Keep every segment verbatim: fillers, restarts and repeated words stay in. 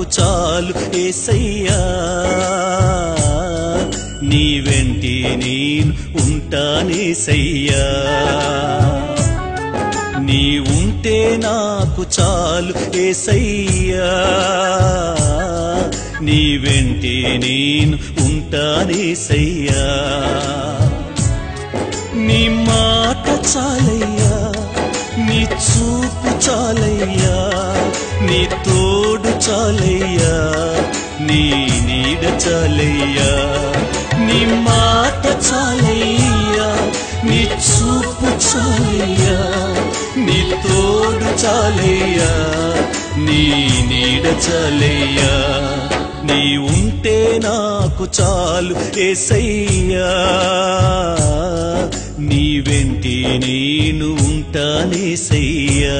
నాకు చాలు యేసయ్యా నీ వెంటే నేను ఉంటానేసయ్యా నీ ఉంటే నాకు చాలు యేసయ్యా నీ వెంటే నేను ఉంటానేసయ్యా నీ మాట చాలయ్యా నీ చూపు చాలయ్యా నీ తోడు చాలయ్యా నీ నీడ చాలయ్యా నీ మాట చాలయ్యా నీ చూపు చాలయ్యా నీ తోడు చాలయ్యా నీ నీడ చాలయ్యా నీ ఉంటే నాకు చాలు యేసయ్యా నీ వెంటే నేను ఉంటానేసయ్యా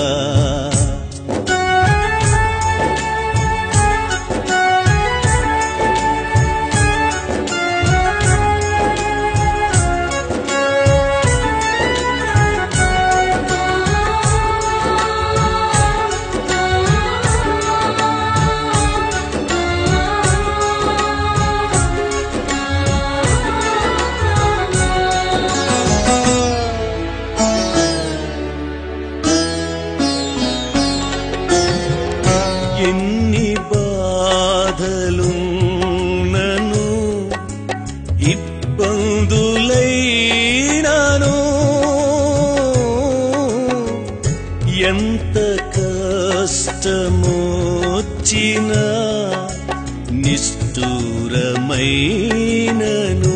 ఎన్ని బాధలున్నను ఇబ్బందులైనను ఎంత కష్టమొచ్చినా నిష్ఠూరమైనను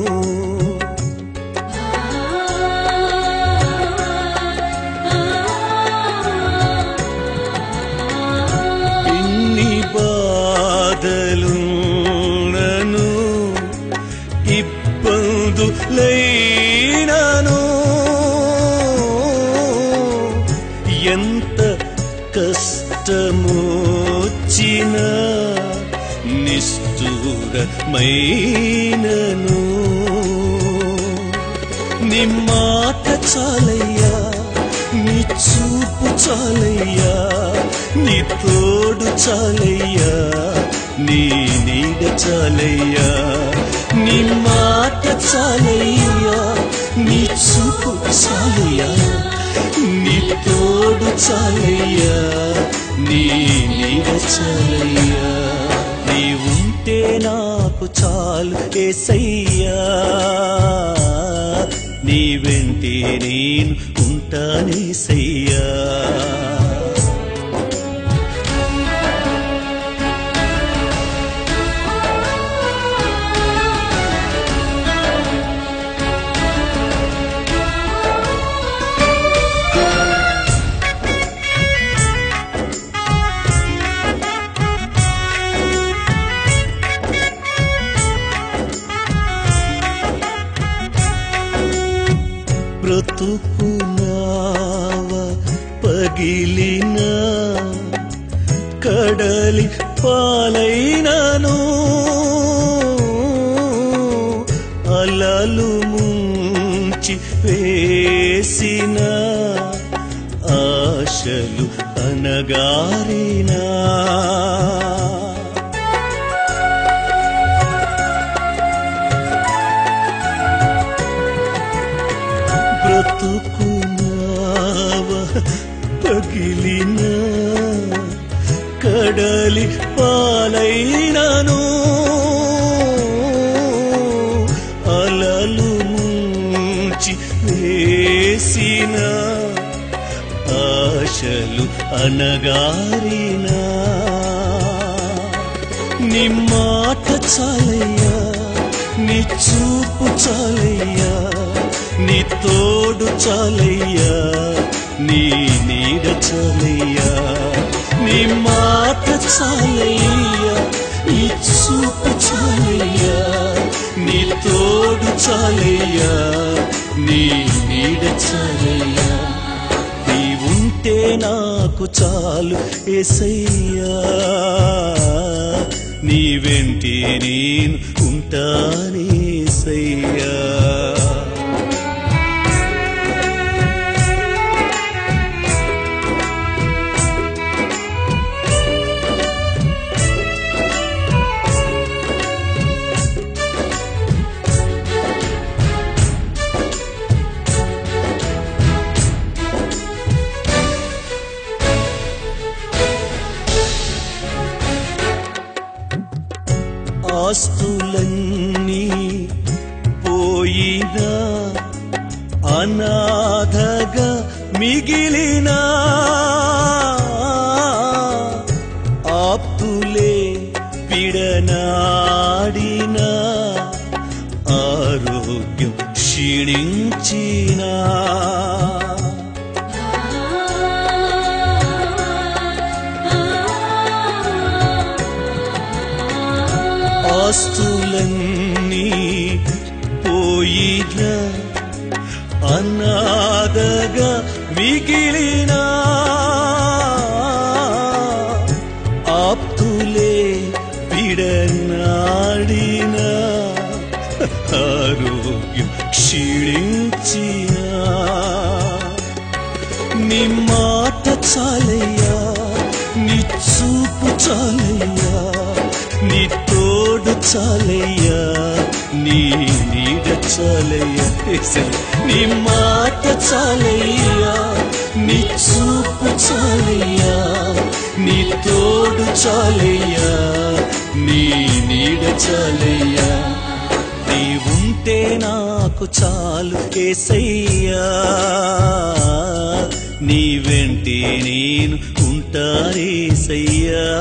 బాధలున్నను ఇబ్బందులైనను ఎంత కష్టమొచ్చినా నిష్ఠూరమైనను నీ మాట చాలయ్యా నీ చూపు చాలయ్యా నీ తోడు చాలయ్యా నీ నీడ చాలయ్యా నీ మాట చాలయ్యా నీ చూపు చాలయ్యా నీ తోడు చాలయ్యా నీ నీడ చాలయ్యా నీ ఉంటే నాకు చాలు యేసయ్యా నీ వెంటే నేను ఉంటానేసయ్యా బ్రతుకు నావ పగిలిన కడలి పాలైనను అలలు ముంచి వేసిన ఆశలు అనగారినా బ్రతుకు నావ పగిలిన కడలి పాలైనను అలలు ముంచి వేసిన ఆశలు అనగారినా నీ మాట చాలయ్యా నీ చూపు చాలయ్యా నీ తోడు చాలయ్యా నీ నీడ చాలయ్యా నీ మాట చాలయ్యా నీ చూపు చాలయ్యా నీ తోడు చాలయ్యా నీ నీడ చాలయ్యా నీ ఉంటే నాకు చాలు యేసయ్యా నీ వెంటే నేను ఉంటానేసయ్యా ఆస్తులన్నీ పోయినా అనాథగా మిగిలినా ఆప్తులే పిడనాడినా ఆరోగ్యం క్షీణించినా ఆస్తులన్నీ పోయినా అనాథగా మిగిలినా ఆప్తులే పిడనాడినా ఆరోగ్యం క్షీణించినా నీ మాట చాలయ్యా, నీ చూపు చాలయ్యా, నీ తోడు చాలయ్యా, నీ నీడ చాలయ్యా. నీ మాట చాలయ్యా, నీ చూపు చాలయ్యా, నీ తోడు చాలయ్యా, నీ నీడ చాలయ్యా. నీ ఉంటే నాకు చాలు యేసయ్యా, నీ వెంటే నేను ఉంటానేసయ్యా.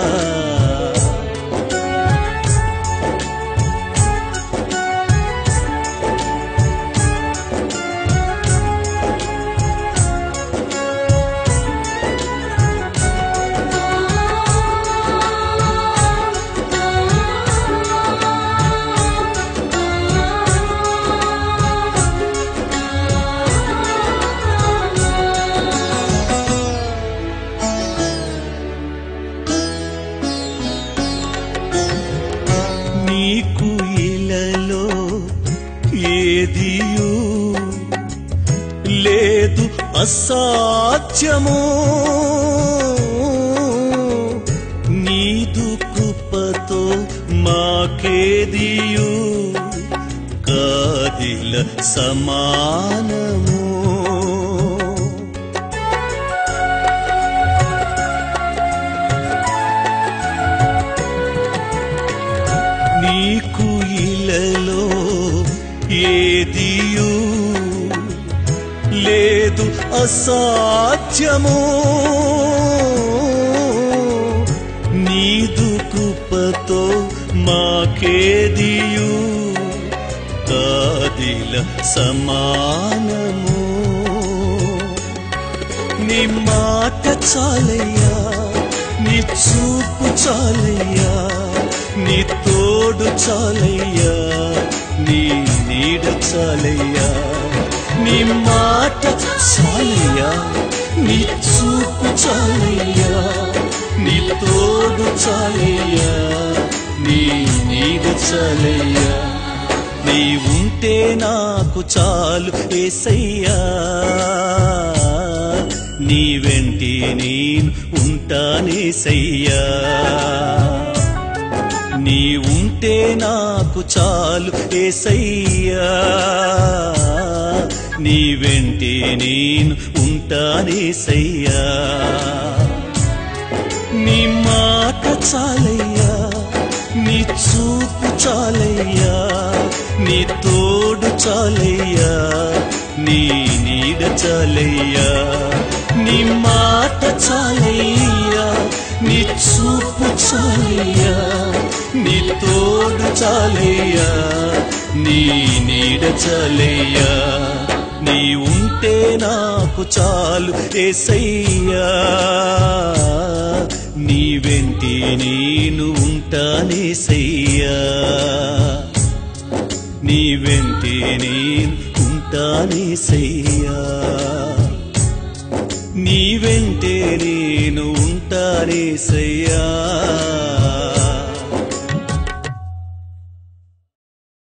నీకు ఇలలో ఏదియు లేదు అసాధ్యము, నీదు కృపతో మాకేదియు కాదిల సమానము. నీకు ఇలలో ఏదియు లేదు అసాధ్యము, నీదు కృపతో మాకేదియు కాదిల సమానము. నీ మాట చాలయ్యా, నీ చూపు చాలయ్యా, నీ తోడు చాలయ్యా, నీ నీడ చాలయ్యా. నీ మాట చాలయ్యా, నీ చూపు చాలయ్యా, నీ తోడు చాలయ్యా, నీ నీడ చాలయ్యా. నీ ఉంటే నాకు చాలు యేసయ్యా, నీ వెంటే నేను ఉంటానేసయ్యా. నీ ఉంటే నాకు చాలు యేసయ్యా, నీ వెంటే నేను ఉంటానేసయ్యా. నీ మాట చాలయ్యా, నీ చూపు చాలయ్యా, నీ తోడు చాలయ్యా, నీ నీడ చాలయ్యా. నీ మాట చాలయ్యా, నీ చూపు చాలయ్యా, నీ తోడు చాలయ్యా, నీ నీడ చాలయ్యా. నీ ఉంటే నాకు చాలు యేసయ్యా, నీ వెంటే నేను ఉంటానేసయ్యా, నీ వెంటే నేను ఉంటానేసయ్యా, నీ వెంటే నేను ఉంటానేసయ్యా.